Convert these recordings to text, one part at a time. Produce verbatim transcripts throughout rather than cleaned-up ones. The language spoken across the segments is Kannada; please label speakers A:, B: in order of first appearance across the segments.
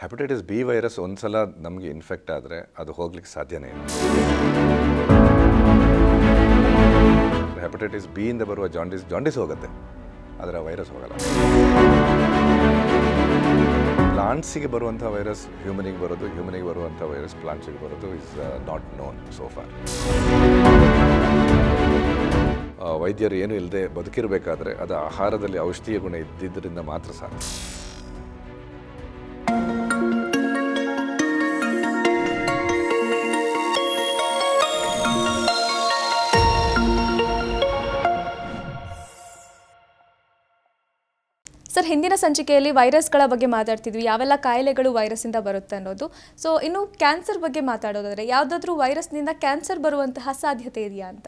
A: ಹೆಪಟೈಟಿಸ್ ಬಿ ವೈರಸ್ ಒಂದ್ಸಲ ನಮಗೆ ಇನ್ಫೆಕ್ಟ್ ಆದರೆ ಅದು ಹೋಗ್ಲಿಕ್ಕೆ ಸಾಧ್ಯನೇ ಇಲ್ಲ. ಹೆಪಟೈಟಿಸ್ ಬಿ ಇಂದ ಬರುವ ಜಾಂಡಿಸ್ ಜಾಂಡಿಸ್ ಹೋಗುತ್ತೆ, ಆದರೆ ವೈರಸ್ ಹೋಗಲ್ಲ. ಪ್ಲಾಂಟ್ಸಿಗೆ ಬರುವಂಥ ವೈರಸ್ ಹ್ಯೂಮನಿಗೆ ಬರೋದು, ಹ್ಯೂಮನಿಗೆ ಬರುವಂಥ ವೈರಸ್ ಪ್ಲಾಂಟ್ಸಿಗೆ ಬರೋದು is not known so far. ವೈದ್ಯರು ಏನೂ ಇಲ್ಲದೆ ಬದುಕಿರಬೇಕಾದ್ರೆ ಅದು ಆಹಾರದಲ್ಲಿ ಔಷಧೀಯ ಗುಣ ಇದ್ದಿದ್ದರಿಂದ ಮಾತ್ರ ಸಾಧ್ಯ.
B: ಸರ್, ಹಿಂದಿನ ಸಂಚಿಕೆಯಲ್ಲಿ ವೈರಸ್ಗಳ ಬಗ್ಗೆ ಮಾತಾಡ್ತಿದ್ವಿ, ಯಾವೆಲ್ಲ ಕಾಯಿಲೆಗಳು ವೈರಸ್ಸಿಂದ ಬರುತ್ತೆ ಅನ್ನೋದು. ಸೊ ಇನ್ನು ಕ್ಯಾನ್ಸರ್ ಬಗ್ಗೆ ಮಾತಾಡೋದಾದರೆ ಯಾವುದಾದ್ರೂ ವೈರಸ್ನಿಂದ ಕ್ಯಾನ್ಸರ್ ಬರುವಂತಹ ಸಾಧ್ಯತೆ ಇದೆಯಾ ಅಂತ?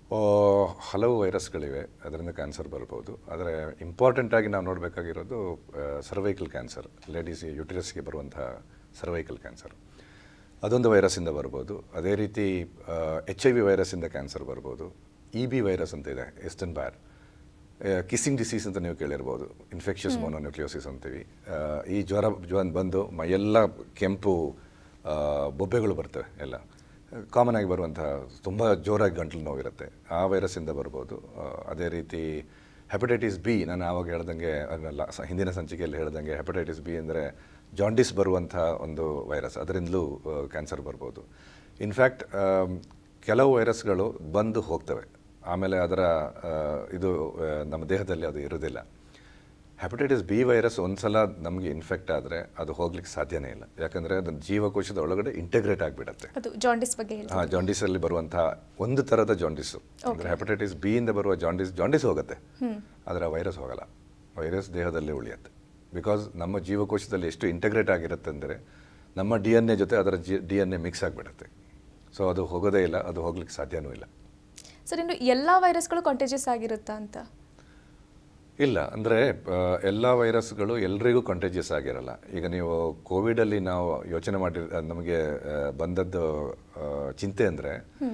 A: ಹಲವು ವೈರಸ್ಗಳಿವೆ, ಅದರಿಂದ ಕ್ಯಾನ್ಸರ್ ಬರ್ಬೋದು. ಆದರೆ ಇಂಪಾರ್ಟೆಂಟಾಗಿ ನಾವು ನೋಡಬೇಕಾಗಿರೋದು ಸರ್ವೈಕಲ್ ಕ್ಯಾನ್ಸರ್, ಲೇಡೀಸ್ ಯುಟಿರಸ್ಗೆ ಬರುವಂತಹ ಸರ್ವೈಕಲ್ ಕ್ಯಾನ್ಸರ್, ಅದೊಂದು ವೈರಸ್ಸಿಂದ ಬರ್ಬೋದು. ಅದೇ ರೀತಿ ಎಚ್ ಐ ವಿ ವೈರಸ್ಸಿಂದ ಕ್ಯಾನ್ಸರ್ ಬರ್ಬೋದು. ಇ ಬಿ ವೈರಸ್ ಅಂತ ಇದೆ, ಎಸ್ಟನ್ ಬ್ಯಾರ್, ಕಿಸ್ಸಿಂಗ್ ಡಿಸೀಸ್ ಅಂತ ನೀವು ಕೇಳಿರ್ಬೋದು, ಇನ್ಫೆಕ್ಷಸ್ ಮೊನೋನ್ಯೂಕ್ಲಿಯೋಸಿಸ್ ಅಂತೀವಿ. ಈ ಜ್ವರ ಜ್ವರ ಬಂದು ಮೈಯೆಲ್ಲ ಕೆಂಪು ಬೊಬ್ಬೆಗಳು ಬರ್ತವೆ, ಎಲ್ಲ ಕಾಮನ್ ಆಗಿ ಬರುವಂಥ ತುಂಬ ಜೋರಾಗಿ ಗಂಟಲು ನೋವಿರುತ್ತೆ, ಆ ವೈರಸ್ಸಿಂದ ಬರ್ಬೋದು. ಅದೇ ರೀತಿ ಹೆಪಟೈಟಿಸ್ ಬಿ, ನಾನು ಆವಾಗ ಹೇಳ್ದಂಗೆ ಅದನ್ನೆಲ್ಲ ಹಿಂದಿನ ಸಂಚಿಕೆಯಲ್ಲಿ ಹೇಳ್ದಂಗೆ ಹೆಪಟೈಟಿಸ್ ಬಿ ಅಂದರೆ ಜಾಂಡಿಸ್ ಬರುವಂಥ ಒಂದು ವೈರಸ್, ಅದರಿಂದಲೂ ಕ್ಯಾನ್ಸರ್ ಬರ್ಬೋದು. ಇನ್ಫ್ಯಾಕ್ಟ್ ಕೆಲವು ವೈರಸ್ಗಳು ಬಂದು ಹೋಗ್ತವೆ, ಆಮೇಲೆ ಅದರ ಇದು ನಮ್ಮ ದೇಹದಲ್ಲಿ ಅದು ಇರೋದಿಲ್ಲ. ಹೆಪಟೈಟಿಸ್ ಬಿ ವೈರಸ್ ಒಂದ್ಸಲ ನಮಗೆ ಇನ್ಫೆಕ್ಟ್ ಆದರೆ ಅದು ಹೋಗ್ಲಿಕ್ಕೆ ಸಾಧ್ಯನೇ ಇಲ್ಲ, ಯಾಕಂದರೆ ಅದು ಜೀವಕೋಶದ ಒಳಗಡೆ ಇಂಟೆಗ್ರೇಟ್ ಆಗಿಬಿಡುತ್ತೆ.
B: ಜಾಂಡಿಸ್ ಬಗ್ಗೆ
A: ಹಾಂ, ಜಾಂಡಿಸಲ್ಲಿ ಬರುವಂಥ ಒಂದು ಥರದ ಜಾಂಡಿಸು ಅಂದರೆ ಹೆಪಟೈಟಿಸ್ ಬಿ ಇಂದ ಬರುವ ಜಾಂಡಿಸ್ ಜಾಂಡಿಸ್ ಹೋಗುತ್ತೆ, ಆದರೆ ವೈರಸ್ ಹೋಗಲ್ಲ. ವೈರಸ್ ದೇಹದಲ್ಲೇ ಉಳಿಯುತ್ತೆ. ಬಿಕಾಸ್ ನಮ್ಮ ಜೀವಕೋಶದಲ್ಲಿ ಎಷ್ಟು ಇಂಟೆಗ್ರೇಟ್ ಆಗಿರುತ್ತೆ ಅಂದರೆ ನಮ್ಮ ಡಿ ಎನ್ ಎ ಜೊತೆ ಅದರ G D N A mix ಆಗಿಬಿಡುತ್ತೆ. ಸೊ ಅದು ಹೋಗೋದೇ ಇಲ್ಲ, ಅದು ಹೋಗ್ಲಿಕ್ಕೆ ಸಾಧ್ಯನೂ ಇಲ್ಲ.
B: ಸರ್, ಇನ್ನು ಎಲ್ಲ ವೈರಸ್ಗಳು ಕಂಟೇಜಿಯಸ್ ಆಗಿರುತ್ತಾ ಅಂತ?
A: ಇಲ್ಲ, ಅಂದರೆ ಎಲ್ಲ ವೈರಸ್ಗಳು ಎಲ್ರಿಗೂ ಕಂಟೇಜಿಯಸ್ ಆಗಿರಲ್ಲ. ಈಗ ನೀವು ಕೋವಿಡಲ್ಲಿ ನಾವು ಯೋಚನೆ ಮಾಡಿ ನಮಗೆ ಬಂದದ್ದು ಚಿಂತೆ ಅಂದರೆ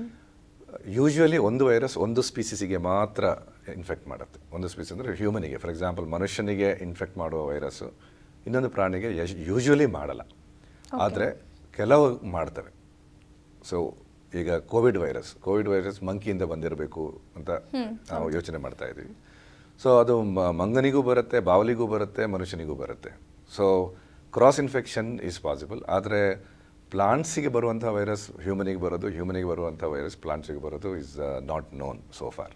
A: ಯೂಶ್ವಲಿ ಒಂದು ವೈರಸ್ ಒಂದು ಸ್ಪೀಸಿಸಿಗೆ ಮಾತ್ರ ಇನ್ಫೆಕ್ಟ್ ಮಾಡುತ್ತೆ. ಒಂದು ಸ್ಪೀಸಿಸ್ ಅಂದರೆ ಹ್ಯೂಮನಿಗೆ, ಫಾರ್ ಎಕ್ಸಾಂಪಲ್ ಮನುಷ್ಯನಿಗೆ ಇನ್ಫೆಕ್ಟ್ ಮಾಡುವ ವೈರಸ್ಸು ಇನ್ನೊಂದು ಪ್ರಾಣಿಗೆ ಯೂಶ್ವಲಿ ಮಾಡಲ್ಲ, ಆದರೆ ಕೆಲವು ಮಾಡ್ತವೆ. ಸೊ ಈಗ ಕೋವಿಡ್ ವೈರಸ್ ಕೋವಿಡ್ ವೈರಸ್ ಮಂಕಿಯಿಂದ ಬಂದಿರಬೇಕು ಅಂತ ನಾವು ಯೋಚನೆ ಮಾಡ್ತಾ ಇದ್ದೀವಿ. ಸೊ ಅದು ಮಂಗನಿಗೂ ಬರುತ್ತೆ, ಬಾವಲಿಗೂ ಬರುತ್ತೆ, ಮನುಷ್ಯನಿಗೂ ಬರುತ್ತೆ. So cross infection is possible. ಆದರೆ ಪ್ಲಾಂಟ್ಸಿಗೆ ಬರುವಂಥ ವೈರಸ್ ಹ್ಯೂಮನಿಗೆ ಬರೋದು, ಹ್ಯೂಮನಿಗೆ ಬರುವಂಥ ವೈರಸ್ ಪ್ಲಾಂಟ್ಸಿಗೆ ಬರೋದು is not known so far.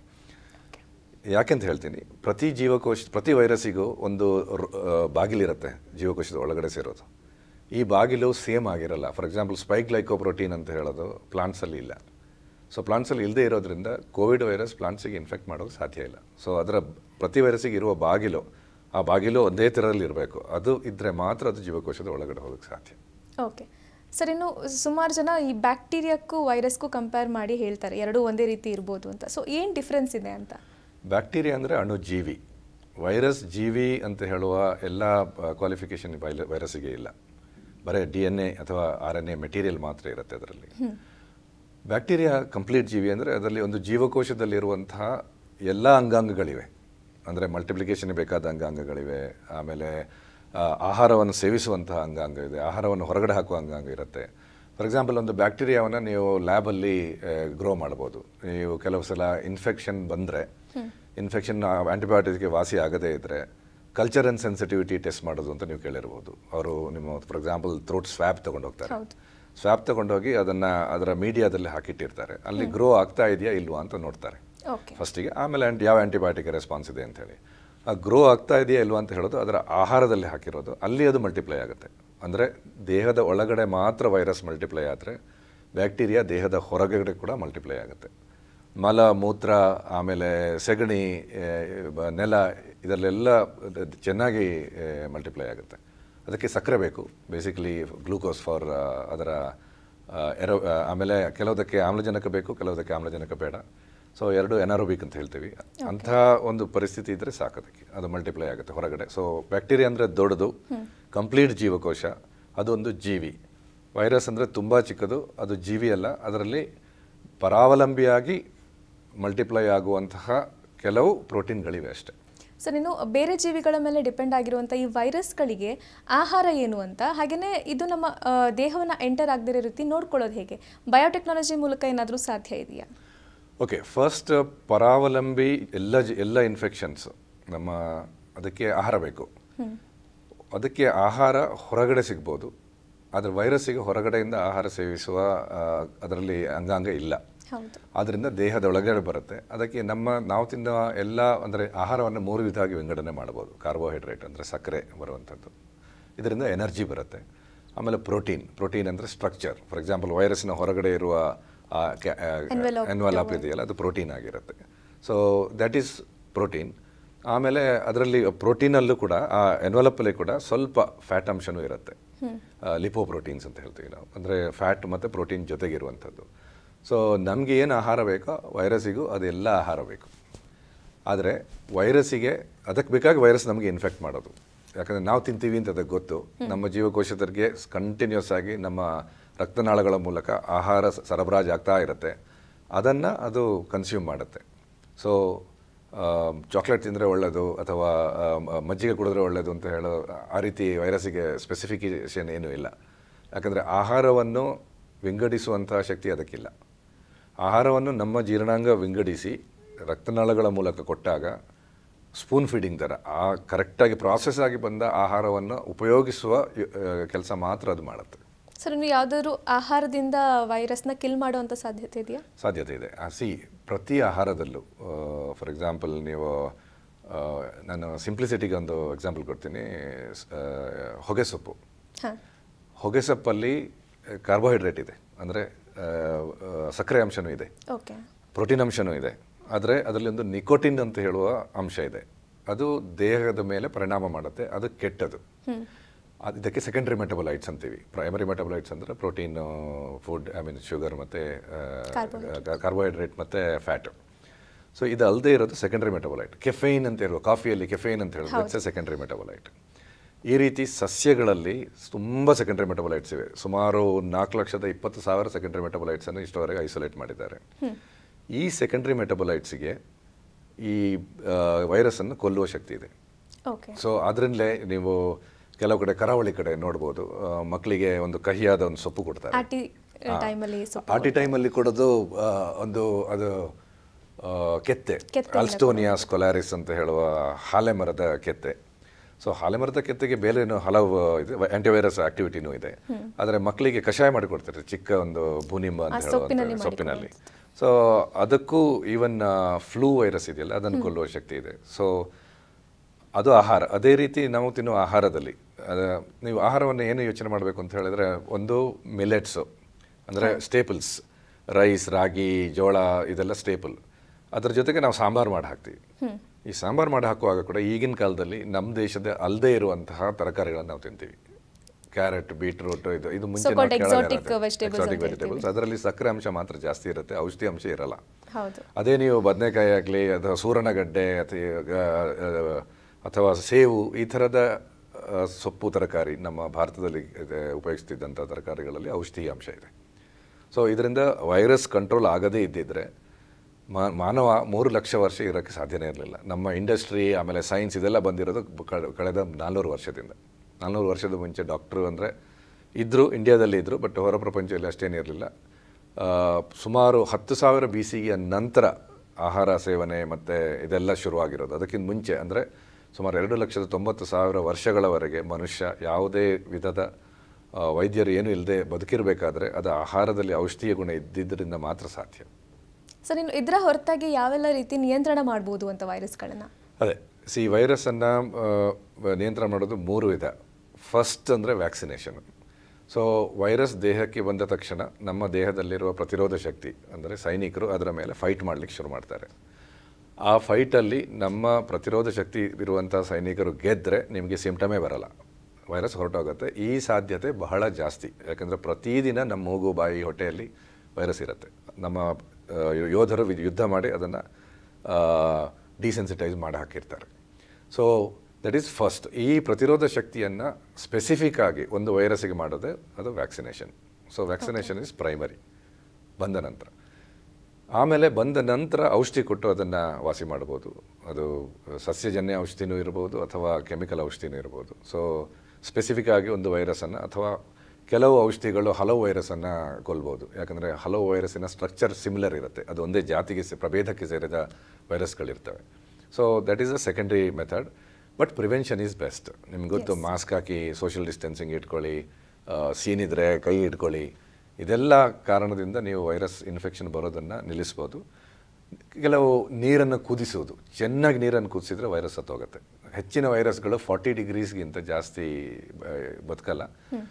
A: ಯಾಕೆಂತ ಹೇಳ್ತೀನಿ, ಪ್ರತಿ ಜೀವಕೋಶ ಪ್ರತಿ ವೈರಸ್ಸಿಗೂ ಒಂದು ಬಾಗಿಲಿರುತ್ತೆ ಜೀವಕೋಶದ ಒಳಗಡೆ ಸೇರೋದು. ಈ ಬಾಗಿಲು ಸೇಮ್ ಆಗಿರಲ್ಲ. ಫಾರ್ ಎಕ್ಸಾಂಪಲ್ ಸ್ಪೈಕ್ ಗ್ಲೈಕೋಪ್ರೋಟೀನ್ ಅಂತ ಹೇಳೋದು ಪ್ಲಾಂಟ್ಸಲ್ಲಿ ಇಲ್ಲ. ಸೊ ಪ್ಲಾಂಟ್ಸಲ್ಲಿ ಇಲ್ಲದೆ ಇರೋದ್ರಿಂದ ಕೋವಿಡ್ ವೈರಸ್ ಪ್ಲಾಂಟ್ಸಿಗೆ ಇನ್ಫೆಕ್ಟ್ ಮಾಡೋದು ಸಾಧ್ಯ ಇಲ್ಲ. ಸೊ ಅದರ ಪ್ರತಿ ವೈರಸ್ಸಿಗೆ ಇರುವ ಬಾಗಿಲು, ಆ ಬಾಗಿಲು ಒಂದೇ ಥರದಲ್ಲಿ ಇರಬೇಕು. ಅದು ಇದ್ದರೆ ಮಾತ್ರ ಅದು ಜೀವಕೋಶದ ಒಳಗಡೆ ಹೋಗೋಕ್ಕೆ ಸಾಧ್ಯ.
B: ಓಕೆ ಸರ್, ಇನ್ನು ಸುಮಾರು ಜನ ಈ ಬ್ಯಾಕ್ಟೀರಿಯಾಕ್ಕೂ ವೈರಸ್ಗೂ ಕಂಪೇರ್ ಮಾಡಿ ಹೇಳ್ತಾರೆ ಎರಡೂ ಒಂದೇ ರೀತಿ ಇರ್ಬೋದು ಅಂತ. ಸೊ ಏನು ಡಿಫ್ರೆನ್ಸ್ ಇದೆ ಅಂತ?
A: ಬ್ಯಾಕ್ಟೀರಿಯಾ ಅಂದರೆ ಅಣುಜೀವಿ, ವೈರಸ್ ಜೀವಿ ಅಂತ ಹೇಳುವ ಎಲ್ಲ ಕ್ವಾಲಿಫಿಕೇಷನ್ ವೈರಸ್ಸಿಗೆ ಇಲ್ಲ. ಬರೀ ಡಿ ಎನ್ ಎ ಅಥವಾ ಆರ್ ಎನ್ ಎ ಮೆಟೀರಿಯಲ್ ಮಾತ್ರ ಇರುತ್ತೆ ಅದರಲ್ಲಿ. ಬ್ಯಾಕ್ಟೀರಿಯಾ ಕಂಪ್ಲೀಟ್ ಜೀವಿ ಅಂದರೆ ಅದರಲ್ಲಿ ಒಂದು ಜೀವಕೋಶದಲ್ಲಿರುವಂತಹ ಎಲ್ಲ ಅಂಗಾಂಗಗಳಿವೆ. ಅಂದರೆ ಮಲ್ಟಿಪ್ಲಿಕೇಷನ್ಗೆ ಬೇಕಾದ ಅಂಗಾಂಗಗಳಿವೆ, ಆಮೇಲೆ ಆಹಾರವನ್ನು ಸೇವಿಸುವಂತಹ ಅಂಗಾಂಗ ಇದೆ, ಆಹಾರವನ್ನು ಹೊರಗಡೆ ಹಾಕುವ ಅಂಗಾಂಗ ಇರುತ್ತೆ. ಫಾರ್ ಎಕ್ಸಾಂಪಲ್ ಒಂದು ಬ್ಯಾಕ್ಟೀರಿಯಾವನ್ನು ನೀವು ಲ್ಯಾಬಲ್ಲಿ ಗ್ರೋ ಮಾಡ್ಬೋದು. ನೀವು ಕೆಲವು ಸಲ ಇನ್ಫೆಕ್ಷನ್ ಬಂದರೆ, ಇನ್ಫೆಕ್ಷನ್ ಆ್ಯಂಟಿಬಯೋಟಿಕ್ಗೆ ವಾಸಿ ಆಗದೇ ಇದ್ದರೆ ಕಲ್ಚರ್ ಆ್ಯಂಡ್ ಸೆನ್ಸಿಟಿವಿಟಿ ಟೆಸ್ಟ್ ಮಾಡೋದು ಅಂತ ನೀವು ಕೇಳಿರ್ಬೋದು. ಅವರು ನಿಮ್ಮ ಫಾರ್ ಎಕ್ಸಾಂಪಲ್ ಥ್ರೋಟ್ ಸ್ವ್ಯಾಬ್ ತೊಗೊಂಡು ಹೋಗ್ತಾರೆ. ಸ್ವ್ಯಾಬ್ ತೊಗೊಂಡೋಗಿ ಅದನ್ನು ಅದರ ಮೀಡಿಯಾದಲ್ಲಿ ಹಾಕಿಟ್ಟಿರ್ತಾರೆ. ಅಲ್ಲಿ ಗ್ರೋ ಆಗ್ತಾ ಇದೆಯಾ ಇಲ್ವಾ ಅಂತ ನೋಡ್ತಾರೆ ಫಸ್ಟಿಗೆ. ಆಮೇಲೆ ಯಾವ ಆ್ಯಂಟಿಬಯೋಟಿಕ್ ರೆಸ್ಪಾನ್ಸ್ ಇದೆ ಅಂತೇಳಿ. ಆ ಗ್ರೋ ಆಗ್ತಾ ಇದೆಯಾ ಇಲ್ವಾ ಅಂತ ಹೇಳೋದು ಅದರ ಆಹಾರದಲ್ಲಿ ಹಾಕಿರೋದು, ಅಲ್ಲಿ ಅದು ಮಲ್ಟಿಪ್ಲೈ ಆಗುತ್ತೆ. ಅಂದರೆ ದೇಹದ ಒಳಗಡೆ ಮಾತ್ರ ವೈರಸ್ ಮಲ್ಟಿಪ್ಲೈ ಆದರೆ ಬ್ಯಾಕ್ಟೀರಿಯಾ ದೇಹದ ಹೊರಗಡೆ ಕೂಡ ಮಲ್ಟಿಪ್ಲೈ ಆಗುತ್ತೆ. ಮಲ, ಮೂತ್ರ, ಆಮೇಲೆ ಸೆಗಣಿ, ನೆಲ, ಇದರಲ್ಲೆಲ್ಲ ಚೆನ್ನಾಗಿ ಮಲ್ಟಿಪ್ಲೈ ಆಗುತ್ತೆ. ಅದಕ್ಕೆ ಸಕ್ಕರೆ ಬೇಕು, ಬೇಸಿಕಲಿ ಗ್ಲೂಕೋಸ್ ಫಾರ್ ಅದರ ಎರೋ. ಆಮೇಲೆ ಕೆಲವುದಕ್ಕೆ ಆಮ್ಲಜನಕ ಬೇಕು, ಕೆಲವುದಕ್ಕೆ ಆಮ್ಲಜನಕ ಬೇಡ. ಸೊ ಎರಡು ಎನಾರೋಬಿಕ್ ಅಂತ ಹೇಳ್ತೀವಿ. ಅಂಥ ಒಂದು ಪರಿಸ್ಥಿತಿ ಇದ್ದರೆ ಸಾಕೋದಕ್ಕೆ ಅದು ಮಲ್ಟಿಪ್ಲೈ ಆಗುತ್ತೆ ಹೊರಗಡೆ. ಸೊ ಬ್ಯಾಕ್ಟೀರಿಯಾ ಅಂದರೆ ದೊಡ್ಡದು, ಕಂಪ್ಲೀಟ್ ಜೀವಕೋಶ, ಅದೊಂದು ಜೀವಿ. ವೈರಸ್ ಅಂದರೆ ತುಂಬ ಚಿಕ್ಕದು, ಅದು ಜೀವಿ ಅಲ್ಲ. ಅದರಲ್ಲಿ ಪರಾವಲಂಬಿಯಾಗಿ ಮಲ್ಟಿಪ್ಲೈ ಆಗುವಂತಹ ಕೆಲವು ಪ್ರೋಟೀನ್ಗಳಿವೆ ಅಷ್ಟೇ.
B: ಸರ್ ಇನ್ನು ಬೇರೆ ಜೀವಿಗಳ ಮೇಲೆ ಡಿಪೆಂಡ್ ಆಗಿರುವಂಥ ಈ ವೈರಸ್ಗಳಿಗೆ ಆಹಾರ ಏನು ಅಂತ, ಹಾಗೆಯೇ ಇದು ನಮ್ಮ ದೇಹವನ್ನು ಎಂಟರ್ ಆಗದಿರೋ ರೀತಿ ನೋಡ್ಕೊಳ್ಳೋದು ಹೇಗೆ, ಬಯೋಟೆಕ್ನಾಲಜಿ ಮೂಲಕ ಏನಾದರೂ ಸಾಧ್ಯ ಇದೆಯಾ?
A: ಓಕೆ, ಫಸ್ಟ್ ಪರಾವಲಂಬಿ ಎಲ್ಲ ಜ ಎಲ್ಲ ಇನ್ಫೆಕ್ಷನ್ಸ್ ನಮ್ಮ ಅದಕ್ಕೆ ಆಹಾರ ಬೇಕು. ಅದಕ್ಕೆ ಆಹಾರ ಹೊರಗಡೆ ಸಿಗ್ಬೋದು, ಆದರೆ ವೈರಸ್ಸಿಗೆ ಹೊರಗಡೆಯಿಂದ ಆಹಾರ ಸೇವಿಸುವ ಅದರಲ್ಲಿ ಅಂಗಾಂಗ ಇಲ್ಲ. ಆದ್ದರಿಂದ ದೇಹದ ಒಳಗಡೆ ಬರುತ್ತೆ. ಅದಕ್ಕೆ ನಮ್ಮ ನಾವು ತಿನ್ನೋ ಎಲ್ಲ ಅಂದರೆ ಆಹಾರವನ್ನು ಮೂರು ವಿಧವಾಗಿ ವಿಂಗಡಣೆ ಮಾಡ್ಬೋದು. ಕಾರ್ಬೋಹೈಡ್ರೇಟ್ ಅಂದರೆ ಸಕ್ಕರೆ ಬರುವಂಥದ್ದು, ಇದರಿಂದ ಎನರ್ಜಿ ಬರುತ್ತೆ. ಆಮೇಲೆ ಪ್ರೋಟೀನ್, ಪ್ರೋಟೀನ್ ಅಂದರೆ ಸ್ಟ್ರಕ್ಚರ್. ಫಾರ್ ಎಕ್ಸಾಂಪಲ್ ವೈರಸ್ನ ಹೊರಗಡೆ ಇರುವ ಎನ್ವಲಪ್ ಇದೆಯಲ್ಲ, ಅದು ಪ್ರೋಟೀನ್ ಆಗಿರುತ್ತೆ. So that is protein. ಆಮೇಲೆ ಅದರಲ್ಲಿ ಪ್ರೋಟೀನಲ್ಲೂ ಕೂಡ ಆ ಎನ್ವಲಪ್ಪಲ್ಲಿ ಕೂಡ ಸ್ವಲ್ಪ ಫ್ಯಾಟ್ ಅಂಶನೂ ಇರುತ್ತೆ. ಲಿಪೋಪ್ರೋಟೀನ್ಸ್ ಅಂತ ಹೇಳ್ತೀವಿ ನಾವು, ಅಂದರೆ ಫ್ಯಾಟ್ ಮತ್ತು ಪ್ರೋಟೀನ್ ಜೊತೆಗಿರುವಂಥದ್ದು. ಸೊ ನಮಗೆ ಏನು ಆಹಾರ ಬೇಕೋ ವೈರಸ್ಸಿಗೂ ಅದೆಲ್ಲ ಆಹಾರ ಬೇಕು. ಆದರೆ ವೈರಸ್ಸಿಗೆ ಅದಕ್ಕೆ ಬೇಕಾಗಿ ವೈರಸ್ ನಮಗೆ ಇನ್ಫೆಕ್ಟ್ ಮಾಡೋದು. ಯಾಕಂದರೆ ನಾವು ತಿಂತೀವಿ ಅಂತ ಅದಕ್ಕೆ ಗೊತ್ತು. ನಮ್ಮ ಜೀವಕೋಶದರಿಗೆ ಕಂಟಿನ್ಯೂಸ್ ಆಗಿ ನಮ್ಮ ರಕ್ತನಾಳಗಳ ಮೂಲಕ ಆಹಾರ ಸರಬರಾಜು ಆಗ್ತಾ ಇರುತ್ತೆ. ಅದನ್ನು ಅದು ಕನ್ಸ್ಯೂಮ್ ಮಾಡುತ್ತೆ. ಸೊ ಚಾಕ್ಲೇಟ್ ತಿಂದರೆ ಒಳ್ಳೆಯದು ಅಥವಾ ಮಜ್ಜಿಗೆ ಕುಡಿದ್ರೆ ಒಳ್ಳೆಯದು ಅಂತ ಹೇಳೋ ಆ ರೀತಿ ವೈರಸ್ಸಿಗೆ ಸ್ಪೆಸಿಫಿಕೇಷನ್ ಏನೂ ಇಲ್ಲ. ಯಾಕಂದರೆ ಆಹಾರವನ್ನು ವಿಂಗಡಿಸುವಂಥ ಶಕ್ತಿ ಅದಕ್ಕಿಲ್ಲ. ಆಹಾರವನ್ನು ನಮ್ಮ ಜೀರ್ಣಾಂಗ ವಿಂಗಡಿಸಿ ರಕ್ತನಾಳಗಳ ಮೂಲಕ ಕೊಟ್ಟಾಗ ಸ್ಪೂನ್ ಫೀಡಿಂಗ್ ಥರ ಆ ಕರೆಕ್ಟಾಗಿ ಪ್ರಾಸೆಸ್ ಆಗಿ ಬಂದ ಆಹಾರವನ್ನು ಉಪಯೋಗಿಸುವ ಕೆಲಸ ಮಾತ್ರ ಅದು ಮಾಡುತ್ತೆ.
B: ಸರ್ ನೀವು ಯಾವುದಾದ್ರೂ ಆಹಾರದಿಂದ ವೈರಸ್ನ ಕಿಲ್ ಮಾಡುವಂಥ ಸಾಧ್ಯತೆ ಇದೆಯಾ?
A: ಸಾಧ್ಯತೆ ಇದೆ. ಸಿ ಪ್ರತಿ ಆಹಾರದಲ್ಲೂ ಫಾರ್ ಎಕ್ಸಾಂಪಲ್ ನೀವು ನಾನು ಸಿಂಪ್ಲಿಸಿಟಿಗೆ ಒಂದು ಎಕ್ಸಾಂಪಲ್ ಕೊಡ್ತೀನಿ. ಹೊಗೆ ಸೊಪ್ಪು, ಹೊಗೆ ಸೊಪ್ಪಲ್ಲಿ ಕಾರ್ಬೋಹೈಡ್ರೇಟ್ ಇದೆ, ಅಂದರೆ ಸಕ್ಕರೆ ಅಂಶನೂ ಇದೆ, ಪ್ರೋಟೀನ್ ಅಂಶನೂ ಇದೆ. ಆದರೆ ಅದರಲ್ಲಿ ಒಂದು ನಿಕೋಟಿನ್ ಅಂತ ಹೇಳುವ ಅಂಶ ಇದೆ. ಅದು ದೇಹದ ಮೇಲೆ ಪರಿಣಾಮ ಮಾಡುತ್ತೆ, ಅದು ಕೆಟ್ಟದು. ಇದಕ್ಕೆ ಸೆಕೆಂಡ್ರಿ ಮೆಟಬಲೈಟ್ಸ್ ಅಂತೀವಿ. ಪ್ರೈಮರಿ ಮೆಟಬಲೈಟ್ಸ್ ಅಂದರೆ protein, food, I mean sugar ಮತ್ತು ಕಾರ್ಬೋಹೈಡ್ರೇಟ್ ಮತ್ತು ಫ್ಯಾಟು. ಸೊ ಇದು ಅಲ್ಲದೆ ಇರೋದು ಸೆಕೆಂಡ್ರಿ ಮೆಟಬಲೈಟ್. ಕೆಫೈನ್ ಅಂತ ಹೇಳುವ, ಕಾಫಿಯಲ್ಲಿ ಕೆಫೈನ್ ಅಂತ ಹೇಳೋದು ಸೆಕೆಂಡ್ರಿ ಮೆಟಬಲೈಟ್. ಈ ರೀತಿ ಸಸ್ಯಗಳಲ್ಲಿ ತುಂಬ ಸೆಕೆಂಡ್ರಿ ಮೆಟಬಲೈಟ್ಸ್ ಇವೆ. ಸುಮಾರು ನಾಲ್ಕು ಲಕ್ಷದ ಇಪ್ಪತ್ತು ಸಾವಿರ ಸೆಕೆಂಡ್ರಿ ಮೆಟಬಲೈಟ್ಸನ್ನು ಇಷ್ಟವರೆಗೆ ಐಸೋಲೇಟ್ ಮಾಡಿದ್ದಾರೆ. ಈ ಸೆಕೆಂಡ್ರಿ ಮೆಟಬಲೈಟ್ಸಿಗೆ ಈ ವೈರಸ್ಸನ್ನು ಕೊಲ್ಲುವ ಶಕ್ತಿ ಇದೆ. ಸೊ ಅದರಿಂದಲೇ ನೀವು ಕೆಲವು ಕಡೆ ಕರಾವಳಿ ಕಡೆ ನೋಡ್ಬೋದು, ಮಕ್ಕಳಿಗೆ ಒಂದು ಕಹಿಯಾದ ಒಂದು ಸೊಪ್ಪು ಕೊಡ್ತಾರೆ. ಆಟಿ ಟೈಮಲ್ಲಿ ಕೊಡೋದು ಒಂದು ಅದು ಕೆತ್ತೆ, ಅಲ್ಸ್ಟೋನಿಯಾ ಸ್ಕೊಲಾರಿಸ್ ಅಂತ ಹೇಳುವ ಹಾಲೆ ಮರದ ಕೆತ್ತೆ. ಸೊ ಹಾಲೆ ಮರದ ಕೆತ್ತೆಗೆ ಬೇರೆ ಹಲವು ಇದೆ, ಆಂಟಿವೈರಸ್ ಆಕ್ಟಿವಿಟಿನೂ ಇದೆ. ಆದರೆ ಮಕ್ಕಳಿಗೆ ಕಷಾಯ ಮಾಡಿಕೊಡ್ತಾರೆ, ಚಿಕ್ಕ ಒಂದು ಭೂನಿಂಬ ಅಂತ ಹೇಳುವ ಸೊಪ್ಪಿನಲ್ಲಿ. ಸೊ ಅದಕ್ಕೂ ಈವನ್ ಫ್ಲೂ ವೈರಸ್ ಇದೆಯಲ್ಲ, ಅದನ್ನು ಕೊಲ್ಲುವ ಶಕ್ತಿ ಇದೆ. ಸೊ ಅದು ಆಹಾರ. ಅದೇ ರೀತಿ ನಾವು ತಿನ್ನುವ ಆಹಾರದಲ್ಲಿ ನೀವು ಆಹಾರವನ್ನು ಏನು ಯೋಚನೆ ಮಾಡಬೇಕು ಅಂತ ಹೇಳಿದ್ರೆ, ಒಂದು ಮಿಲೆಟ್ಸು ಅಂದರೆ ಸ್ಟೇಪಲ್ಸ್, ರೈಸ್, ರಾಗಿ, ಜೋಳ, ಇದೆಲ್ಲ ಸ್ಟೇಪಲ್. ಅದರ ಜೊತೆಗೆ ನಾವು ಸಾಂಬಾರು ಮಾಡಿ ಹಾಕ್ತೀವಿ. ಈ ಸಾಂಬಾರು ಮಾಡಿ ಹಾಕುವಾಗ ಕೂಡ ಈಗಿನ ಕಾಲದಲ್ಲಿ ನಮ್ಮ ದೇಶದ ಅಲ್ಲದೆ ಇರುವಂತಹ ತರಕಾರಿಗಳನ್ನು ನಾವು ತಿಂತೀವಿ. ಕ್ಯಾರೆಟ್, ಬೀಟ್ರೂಟ್, ಇದು ಇದು ಮುಂಚೆ ಎಕ್ಸಾಟಿಕ್ ವೆಜಿಟೇಬಲ್ಸ್. ಅದರಲ್ಲಿ ಸಕ್ಕರೆ ಅಂಶ ಮಾತ್ರ ಜಾಸ್ತಿ ಇರುತ್ತೆ, ಔಷಧಿ ಅಂಶ ಇರಲ್ಲ. ಅದೇ ನೀವು ಬದನೆಕಾಯಿ ಆಗಲಿ ಅಥವಾ ಸೂರಣಗಡ್ಡೆ ಅಥವಾ ಅಥವಾ ಸೇವು, ಈ ಥರದ ಸೊಪ್ಪು ತರಕಾರಿ ನಮ್ಮ ಭಾರತದಲ್ಲಿ ಉಪಯೋಗಿಸ್ತಿದ್ದಂಥ ತರಕಾರಿಗಳಲ್ಲಿ ಔಷಧಿ ಅಂಶ ಇದೆ. ಸೊ ಇದರಿಂದ ವೈರಸ್ ಕಂಟ್ರೋಲ್ ಆಗದೇ ಇದ್ದಿದ್ದರೆ ಮಾನವ ಮೂರು ಲಕ್ಷ ವರ್ಷ ಇರೋಕ್ಕೆ ಸಾಧ್ಯನೇ ಇರಲಿಲ್ಲ. ನಮ್ಮ ಇಂಡಸ್ಟ್ರಿ ಆಮೇಲೆ ಸೈನ್ಸ್ ಇದೆಲ್ಲ ಬಂದಿರೋದು ಕಳೆದ ನಾಲ್ನೂರು ವರ್ಷದಿಂದ. ನಾಲ್ನೂರು ವರ್ಷದ ಮುಂಚೆ ಡಾಕ್ಟ್ರು ಅಂದರೆ ಇದ್ದರು, ಇಂಡಿಯಾದಲ್ಲಿ ಇದ್ದರು, ಬಟ್ ಹೊರ ಪ್ರಪಂಚದಲ್ಲಿ ಅಷ್ಟೇನಿರಲಿಲ್ಲ. ಸುಮಾರು ಹತ್ತು ಸಾವಿರ ಬಿ ಸಿಯ ನಂತರ ಆಹಾರ ಸೇವನೆ ಮತ್ತು ಇದೆಲ್ಲ ಶುರುವಾಗಿರೋದು. ಅದಕ್ಕಿಂತ ಮುಂಚೆ ಅಂದರೆ ಸುಮಾರು ಎರಡು ಲಕ್ಷದ ತೊಂಬತ್ತು ಸಾವಿರ ವರ್ಷಗಳವರೆಗೆ ಮನುಷ್ಯ ಯಾವುದೇ ವಿಧದ ವೈದ್ಯರು ಏನೂ ಇಲ್ಲದೆ ಬದುಕಿರಬೇಕಾದ್ರೆ ಅದು ಆಹಾರದಲ್ಲಿ ಔಷಧೀಯ ಗುಣ ಇದ್ದಿದ್ದರಿಂದ ಮಾತ್ರ ಸಾಧ್ಯ.
B: ಸರ್ ಇನ್ನು ಇದರ ಹೊರತಾಗಿ ಯಾವೆಲ್ಲ ರೀತಿ ನಿಯಂತ್ರಣ ಮಾಡ್ಬೋದು ಅಂತ ವೈರಸ್ಗಳನ್ನು?
A: ಅದೇ ಸಿ ವೈರಸ್ಸನ್ನು ನಿಯಂತ್ರಣ ಮಾಡೋದು ಮೂರು ವಿಧ. ಫಸ್ಟ್ ಅಂದರೆ ವ್ಯಾಕ್ಸಿನೇಷನ್. ಸೊ ವೈರಸ್ ದೇಹಕ್ಕೆ ಬಂದ ತಕ್ಷಣ ನಮ್ಮ ದೇಹದಲ್ಲಿರುವ ಪ್ರತಿರೋಧ ಶಕ್ತಿ ಅಂದರೆ ಸೈನಿಕರು ಅದರ ಮೇಲೆ ಫೈಟ್ ಮಾಡಲಿಕ್ಕೆ ಶುರು ಮಾಡ್ತಾರೆ. ಆ ಫೈಟಲ್ಲಿ ನಮ್ಮ ಪ್ರತಿರೋಧ ಶಕ್ತಿ ಇರುವಂಥ ಸೈನಿಕರು ಗೆದ್ದರೆ ನಿಮಗೆ ಸಿಂಪ್ಟಮೇ ಬರಲ್ಲ, ವೈರಸ್ ಹೊರಟೋಗುತ್ತೆ. ಈ ಸಾಧ್ಯತೆ ಬಹಳ ಜಾಸ್ತಿ, ಯಾಕಂದರೆ ಪ್ರತಿದಿನ ನಮ್ಮ ಮೂಗು, ಬಾಯಿ, ಹೊಟ್ಟೆಯಲ್ಲಿ ವೈರಸ್ ಇರುತ್ತೆ. ನಮ್ಮ ಯೋಧರು ಯುದ್ಧ ಮಾಡಿ ಅದನ್ನು ಡಿಸೆನ್ಸಿಟೈಸ್ ಮಾಡಿ ಹಾಕಿರ್ತಾರೆ. So that is first. ಈ ಪ್ರತಿರೋಧ ಶಕ್ತಿಯನ್ನು ಸ್ಪೆಸಿಫಿಕ್ ಆಗಿ ಒಂದು ವೈರಸ್ಸಿಗೆ ಮಾಡೋದೇ ಅದು vaccination. So vaccination is primary ಬಂದ ನಂತರ. ಆಮೇಲೆ ಬಂದ ನಂತರ ಔಷಧಿ ಕೊಟ್ಟು ಅದನ್ನು ವಾಸಿ ಮಾಡ್ಬೋದು. ಅದು ಸಸ್ಯಜನ್ಯ ಔಷಧಿನೂ ಇರ್ಬೋದು ಅಥವಾ ಕೆಮಿಕಲ್ ಔಷಧಿನೂ ಇರ್ಬೋದು. ಸೊ ಸ್ಪೆಸಿಫಿಕ್ ಆಗಿ ಒಂದು ವೈರಸನ್ನು ಅಥವಾ ಕೆಲವು ಔಷಧಿಗಳು ಹಲವು ವೈರಸನ್ನು ಕೊಲ್ಬೋದು. ಯಾಕಂದರೆ ಹಲವು ವೈರಸ್ಸಿನ ಸ್ಟ್ರಕ್ಚರ್ ಸಿಮಿಲರ್ ಇರುತ್ತೆ, ಅದು ಒಂದೇ ಜಾತಿಗೆ ಪ್ರಭೇದಕ್ಕೆ ಸೇರಿದ ವೈರಸ್ಗಳಿರ್ತವೆ. So that is a secondary method. But prevention is best. ನಿಮ್ಗೆ ಗೊತ್ತು, ಮಾಸ್ಕ್ ಹಾಕಿ, ಸೋಷಿಯಲ್ ಡಿಸ್ಟೆನ್ಸಿಂಗ್ ಇಟ್ಕೊಳ್ಳಿ, ಸೀನಿದ್ರೆ ಕೈ ಇಟ್ಕೊಳ್ಳಿ. ಇದೆಲ್ಲ ಕಾರಣದಿಂದ ನೀವು ವೈರಸ್ ಇನ್ಫೆಕ್ಷನ್ ಬರೋದನ್ನು ನಿಲ್ಲಿಸ್ಬೋದು. ಕೆಲವು ನೀರನ್ನು ಕುದಿಸೋದು, ಚೆನ್ನಾಗಿ ನೀರನ್ನು ಕುದಿಸಿದ್ರೆ ವೈರಸ್ ಸತ್ತೋಗುತ್ತೆ. ಹೆಚ್ಚಿನ ವೈರಸ್ಗಳು ಫಾರ್ಟಿ ಡಿಗ್ರೀಸ್ಗಿಂತ ಜಾಸ್ತಿ ಬದುಕಲ್ಲ.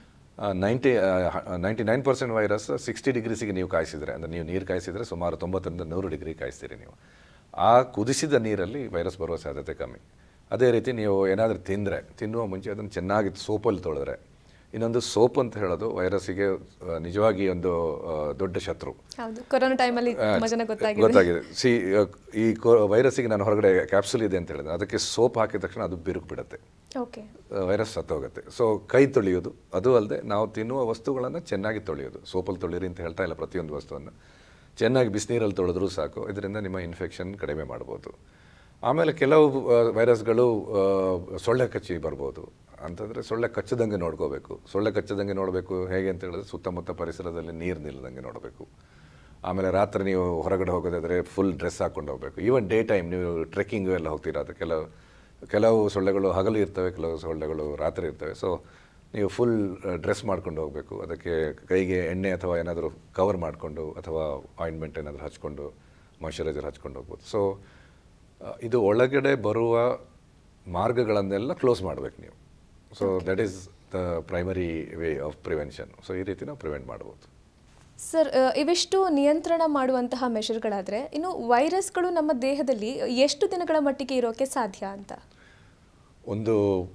A: Ninety ninety nine percent virus sixty ಡಿಗ್ರೀಸಿಗೆ ನೀವು ಕಾಯಿಸಿದರೆ, ಅಂದರೆ ನೀವು ನೀರು ಕಾಯಿಸಿದರೆ ಸುಮಾರು ತೊಂಬತ್ತರಿಂದ ನೂರು ಡಿಗ್ರಿ ಕಾಯಿಸ್ತೀರಿ ನೀವು. ಆ ಕುದಿಸಿದ ನೀರಲ್ಲಿ ವೈರಸ್ ಬರುವ ಸಾಧ್ಯತೆ ಕಮ್ಮಿ. ಅದೇ ರೀತಿ ನೀವು ಏನಾದರೂ ತಿಂದರೆ, ತಿನ್ನುವ ಮುಂಚೆ ಅದನ್ನು ಚೆನ್ನಾಗಿ ಸೋಪಲ್ಲಿ ತೊಳೆದ್ರೆ. ಇನ್ನೊಂದು ಸೋಪ್ ಅಂತ ಹೇಳೋದು ವೈರಸ್ಸಿಗೆ ನಿಜವಾಗಿ ಒಂದು ದೊಡ್ಡ ಶತ್ರು.
B: ಕೊರೋನಾ ಟೈಮಲ್ಲಿ
A: ಗೊತ್ತಾಗಿದೆ. ಸಿ ಈ ವೈರಸ್ಸಿಗೆ ನಾನು ಹೊರಗಡೆ ಕ್ಯಾಪ್ಸುಲ್ ಇದೆ ಅಂತ ಹೇಳಿದ್ರೆ ಅದಕ್ಕೆ ಸೋಪ್ ಹಾಕಿದ ತಕ್ಷಣ ಅದು ಬಿರುಕು ಬಿಡುತ್ತೆ, ವೈರಸ್ ಸತ್ತೋಗುತ್ತೆ. ಸೊ ಕೈ ತೊಳೆಯೋದು, ಅದು ಅಲ್ಲದೆ ನಾವು ತಿನ್ನುವ ವಸ್ತುಗಳನ್ನು ಚೆನ್ನಾಗಿ ತೊಳೆಯೋದು. ಸೋಪಲ್ಲಿ ತೊಳೆಯಿರಿ ಅಂತ ಹೇಳ್ತಾ ಇಲ್ಲ, ಪ್ರತಿಯೊಂದು ವಸ್ತುವನ್ನು ಚೆನ್ನಾಗಿ ಬಿಸಿನೀರಲ್ಲಿ ತೊಳೆದ್ರೂ ಸಾಕು. ಇದರಿಂದ ನಿಮ್ಮ ಇನ್ಫೆಕ್ಷನ್ ಕಡಿಮೆ ಮಾಡ್ಬೋದು. ಆಮೇಲೆ ಕೆಲವು ವೈರಸ್ಗಳು ಸೊಳ್ಳೆ ಕಚ್ಚಿ ಬರ್ಬೋದು. ಅಂತಂದರೆ ಸೊಳ್ಳೆ ಕಚ್ಚದಂಗೆ ನೋಡ್ಕೋಬೇಕು. ಸೊಳ್ಳೆ ಕಚ್ಚದಂಗೆ ನೋಡಬೇಕು ಹೇಗೆ ಅಂತ ಹೇಳಿದ್ರೆ ಸುತ್ತಮುತ್ತ ಪರಿಸರದಲ್ಲಿ ನೀರು ನಿಲ್ಲದಂಗೆ ನೋಡಬೇಕು. ಆಮೇಲೆ ರಾತ್ರಿ ನೀವು ಹೊರಗಡೆ ಹೋಗೋದಾದರೆ ಫುಲ್ ಡ್ರೆಸ್ ಹಾಕ್ಕೊಂಡು ಹೋಗಬೇಕು. ಈವನ್ ಡೇ ಟೈಮ್ ನೀವು ಟ್ರೆಕ್ಕಿಂಗು ಎಲ್ಲ ಹೋಗ್ತೀರಾ, ಅದು ಕೆಲವು ಕೆಲವು ಸೊಳ್ಳೆಗಳು ಹಗಲು ಇರ್ತವೆ, ಕೆಲವು ಸೊಳ್ಳೆಗಳು ರಾತ್ರಿ ಇರ್ತವೆ. ಸೊ ನೀವು ಫುಲ್ ಡ್ರೆಸ್ ಮಾಡ್ಕೊಂಡು ಹೋಗಬೇಕು. ಅದಕ್ಕೆ ಕೈಗೆ ಎಣ್ಣೆ ಅಥವಾ ಏನಾದರೂ ಕವರ್ ಮಾಡಿಕೊಂಡು ಅಥವಾ ಆಯಿಂಟ್ಮೆಂಟ್ ಏನಾದರೂ ಹಚ್ಕೊಂಡು ಮಾಯ್ಶ್ಚರೈಸರ್ ಹಚ್ಕೊಂಡು ಹೋಗ್ಬೋದು. ಸೊ ಇದು ಒಳಗಡೆ ಬರುವ ಮಾರ್ಗಗಳನ್ನೆಲ್ಲ ಕ್ಲೋಸ್ ಮಾಡಬೇಕು ನೀವು. So that is the primary way of prevention. So ಈ ರೀತಿ ನಾವು ಪ್ರಿವೆಂಟ್ ಮಾಡ್ಬೋದು.
B: ಸರ್, ಇವಿಷ್ಟು ನಿಯಂತ್ರಣ ಮಾಡುವಂತಹ ಮೆಷರ್ಗಳಾದರೆ, ಇನ್ನು ವೈರಸ್ಗಳು ನಮ್ಮ ದೇಹದಲ್ಲಿ ಎಷ್ಟು ದಿನಗಳ ಮಟ್ಟಿಗೆ ಇರೋಕ್ಕೆ ಸಾಧ್ಯ ಅಂತ?
A: ಒಂದು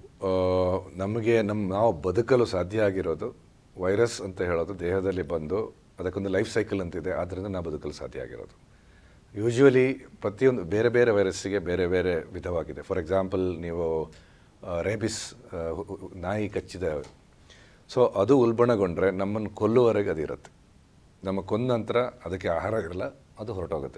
A: ನಮಗೆ ನಮ್ಮ ನಾವು ಬದುಕಲು ಸಾಧ್ಯ ಆಗಿರೋದು ವೈರಸ್ ಅಂತ ಹೇಳೋದು ದೇಹದಲ್ಲಿ ಬಂದು ಅದಕ್ಕೊಂದು ಲೈಫ್ ಸೈಕಲ್ ಅಂತಿದೆ, ಆದ್ದರಿಂದ ನಾವು ಬದುಕಲು ಸಾಧ್ಯ ಆಗಿರೋದು. ಯೂಶ್ವಲಿ ಪ್ರತಿಯೊಂದು ಬೇರೆ ಬೇರೆ ವೈರಸ್ಸಿಗೆ ಬೇರೆ ಬೇರೆ ವಿಧವಾಗಿದೆ. ಫಾರ್ ಎಕ್ಸಾಂಪಲ್, ನೀವು ರೇಬಿಸ್ ನಾಯಿ ಕಚ್ಚಿದ, ಸೊ ಅದು ಉಲ್ಬಣಗೊಂಡ್ರೆ ನಮ್ಮನ್ನು ಕೊಲ್ಲುವವರೆಗೆ ಅದಿರುತ್ತೆ. ನಮ್ಮ ಕೊಂದ ನಂತರ ಅದಕ್ಕೆ ಆಹಾರ ಇರಲ್ಲ, ಅದು ಹೊರಟೋಗುತ್ತೆ.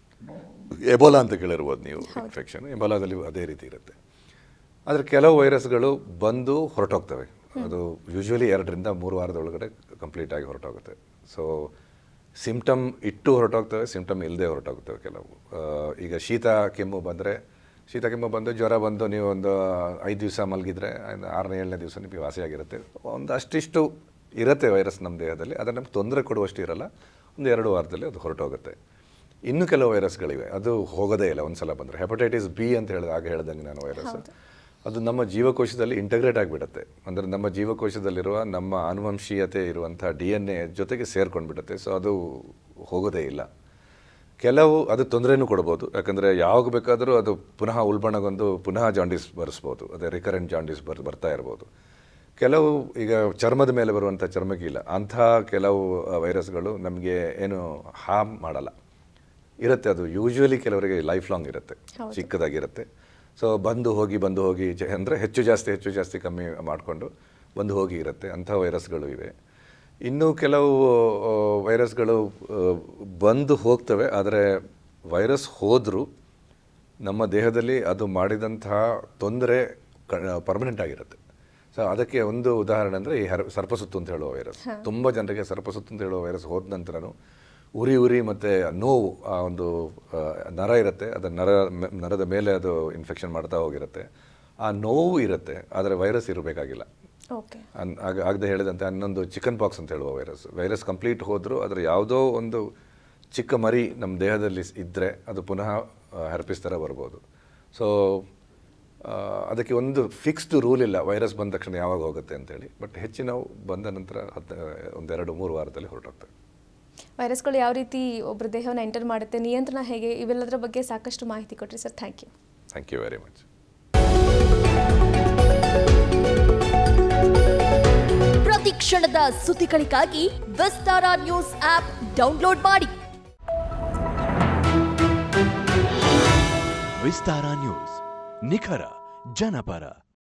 A: ಎಬೋಲಾ ಅಂತ ಕೇಳಿರ್ಬೋದು ನೀವು, ಇನ್ಫೆಕ್ಷನ್ ಎಬೋಲಾದಲ್ಲಿ ಅದೇ ರೀತಿ ಇರುತ್ತೆ. ಆದರೆ ಕೆಲವು ವೈರಸ್ಗಳು ಬಂದು ಹೊರಟೋಗ್ತವೆ. ಅದು ಯೂಶ್ವಲಿ ಎರಡರಿಂದ ಮೂರು ವಾರದೊಳಗಡೆ ಕಂಪ್ಲೀಟಾಗಿ ಹೊರಟೋಗುತ್ತೆ. ಸೊ ಸಿಂಪ್ಟಮ್ ಇಟ್ಟು ಹೊರಟೋಗ್ತವೆ, ಸಿಂಪ್ಟಮ್ ಇಲ್ಲದೆ ಹೊರಟೋಗ್ತವೆ ಕೆಲವು. ಈಗ ಶೀತ ಕೆಮ್ಮು ಬಂದರೆ, ಶೀತ ಕೆಮ್ಮು ಬಂದು ಜ್ವರ ಬಂದು ನೀವು ಒಂದು ಐದು ದಿವಸ ಮಲಗಿದ್ರೆ ಆರನೇ ಏಳನೇ ದಿವಸ ನಿಮಗೆ ವಾಸಿಯಾಗಿರುತ್ತೆ. ಒಂದು ಅಷ್ಟಿಷ್ಟು ಇರುತ್ತೆ ವೈರಸ್ ನಮ್ಮ ದೇಹದಲ್ಲಿ, ಅದನ್ನು ನಮ್ಗೆ ತೊಂದರೆ ಕೊಡುವಷ್ಟು ಇರಲ್ಲ. ಒಂದು ಎರಡು ವಾರದಲ್ಲಿ ಅದು ಹೊರಟೋಗುತ್ತೆ. ಇನ್ನು ಕೆಲವು ವೈರಸ್ಗಳಿವೆ, ಅದು ಹೋಗೋದೇ ಇಲ್ಲ ಒಂದು ಸಲ ಬಂದರೆ. ಹೆಪಟೈಟಿಸ್ ಬಿ ಅಂತ ಹೇಳಿದ ಆಗ ಹೇಳ್ದಂಗೆ ನಾನು ವೈರಸ್, ಅದು ನಮ್ಮ ಜೀವಕೋಶದಲ್ಲಿ ಇಂಟಗ್ರೇಟ್ ಆಗಿಬಿಡುತ್ತೆ. ಅಂದರೆ ನಮ್ಮ ಜೀವಕೋಶದಲ್ಲಿರುವ ನಮ್ಮ ಆನುವಂಶೀಯತೆ ಇರುವಂಥ ಡಿ ಎನ್ ಎ ಜೊತೆಗೆ ಸೇರ್ಕೊಂಡ್ಬಿಡುತ್ತೆ. ಸೊ ಅದು ಹೋಗೋದೇ ಇಲ್ಲ. ಕೆಲವು ಅದು ತೊಂದರೆನೂ ಕೊಡ್ಬೋದು, ಯಾಕಂದರೆ ಯಾವಾಗ ಬೇಕಾದರೂ ಅದು ಪುನಃ ಉಲ್ಬಣಗೊಂಡು ಪುನಃ ಜಾಂಡೀಸ್ ಬರೆಸ್ಬೋದು. ಅದೇ ರಿಕರೆಂಟ್ ಜಾಂಡೀಸ್ ಬರ್ ಬರ್ತಾ ಇರ್ಬೋದು. ಕೆಲವು ಈಗ ಚರ್ಮದ ಮೇಲೆ ಬರುವಂಥ ಚರ್ಮಗೀಲ, ಅಂಥ ಕೆಲವು ವೈರಸ್ಗಳು ನಮಗೆ ಏನು ಹಾರ್ಮ್ ಮಾಡಲ್ಲ ಇರುತ್ತೆ. ಅದು ಯೂಶ್ವಲಿ ಕೆಲವರಿಗೆ ಲೈಫ್ ಲಾಂಗ್ ಇರುತ್ತೆ, ಚಿಕ್ಕದಾಗಿರುತ್ತೆ. ಸೊ ಬಂದು ಹೋಗಿ ಬಂದು ಹೋಗಿ ಅಂದರೆ ಹೆಚ್ಚು ಜಾಸ್ತಿ ಹೆಚ್ಚು ಜಾಸ್ತಿ ಕಮ್ಮಿ ಮಾಡಿಕೊಂಡು ಬಂದು ಹೋಗಿ ಇರುತ್ತೆ. ಅಂಥ ವೈರಸ್ಗಳು ಇವೆ. ಇನ್ನು ಕೆಲವು ವೈರಸ್ಗಳು ಬಂದು ಹೋಗ್ತವೆ, ಆದರೆ ವೈರಸ್ ಹೋದರೂ ನಮ್ಮ ದೇಹದಲ್ಲಿ ಅದು ಮಾಡಿದಂತಹ ತೊಂದರೆ ಪರ್ಮನೆಂಟ್ ಆಗಿರುತ್ತೆ. ಸೊ ಅದಕ್ಕೆ ಒಂದು ಉದಾಹರಣೆ ಅಂದರೆ ಈ ಹರ್ ಸರ್ಪಸುತ್ತು ಅಂತ ಹೇಳುವ ವೈರಸ್. ತುಂಬ ಜನರಿಗೆ ಸರ್ಪಸುತ್ತು ಅಂತ ಹೇಳುವ ವೈರಸ್ ಹೋದ ನಂತರನೂ ಉರಿ ಉರಿ ಮತ್ತು ನೋವು, ಆ ಒಂದು ನರ ಇರುತ್ತೆ, ಅದರ ನರ ನರದ ಮೇಲೆ ಅದು ಇನ್ಫೆಕ್ಷನ್ ಮಾಡ್ತಾ ಹೋಗಿರುತ್ತೆ. ಆ ನೋವು ಇರುತ್ತೆ, ಆದರೆ ವೈರಸ್ ಇರಬೇಕಾಗಿಲ್ಲ. ಅನ್ ಆಗ ಆಗದೆ ಹೇಳಿದಂತೆ ಹನ್ನೊಂದು ಚಿಕನ್ ಪಾಕ್ಸ್ ಅಂತ ಹೇಳುವ ವೈರಸ್ ವೈರಸ್ ಕಂಪ್ಲೀಟ್ ಹೋದರೂ ಅದರ ಯಾವುದೋ ಒಂದು ಚಿಕ್ಕ ಮರಿ ನಮ್ಮ ದೇಹದಲ್ಲಿ ಇದ್ದರೆ ಅದು ಪುನಃ ಹೆರ್ಪಿಸ್ ಥರ ಬರ್ಬೋದು. ಸೊ ಅದಕ್ಕೆ ಒಂದು ಫಿಕ್ಸ್ಡ್ ರೂಲ್ ಇಲ್ಲ, ವೈರಸ್ ಬಂದ ತಕ್ಷಣ ಯಾವಾಗ ಹೋಗುತ್ತೆ ಅಂತೇಳಿ. ಬಟ್ ಹೆಚ್ಚಿನವು ಬಂದ ನಂತರ ಹತ್ತು ಒಂದೆರಡು ಮೂರು ವಾರದಲ್ಲಿ ಹೊರಟೋಗ್ತವೆ.
B: ವೈರಸ್ಗಳು ಯಾವ ರೀತಿ ಒಬ್ಬರ ದೇಹವನ್ನು ಎಂಟರ್ ಮಾಡುತ್ತೆ, ನಿಯಂತ್ರಣ ಹೇಗೆ, ಇವೆಲ್ಲದರ ಬಗ್ಗೆ ಸಾಕಷ್ಟು ಮಾಹಿತಿ ಕೊಟ್ಟರಿ sir. Thank you.
A: Thank you very much.
C: ಪ್ರತಿ ಕ್ಷಣದ ಸುದ್ದಿಗಳಿಗಾಗಿ ವಿಸ್ತಾರ ನ್ಯೂಸ್ ಆಪ್ ಡೌನ್ಲೋಡ್ ಮಾಡಿ.
D: ವಿಸ್ತಾರ ನ್ಯೂಸ್, ನಿಖರ ಜನಪರ.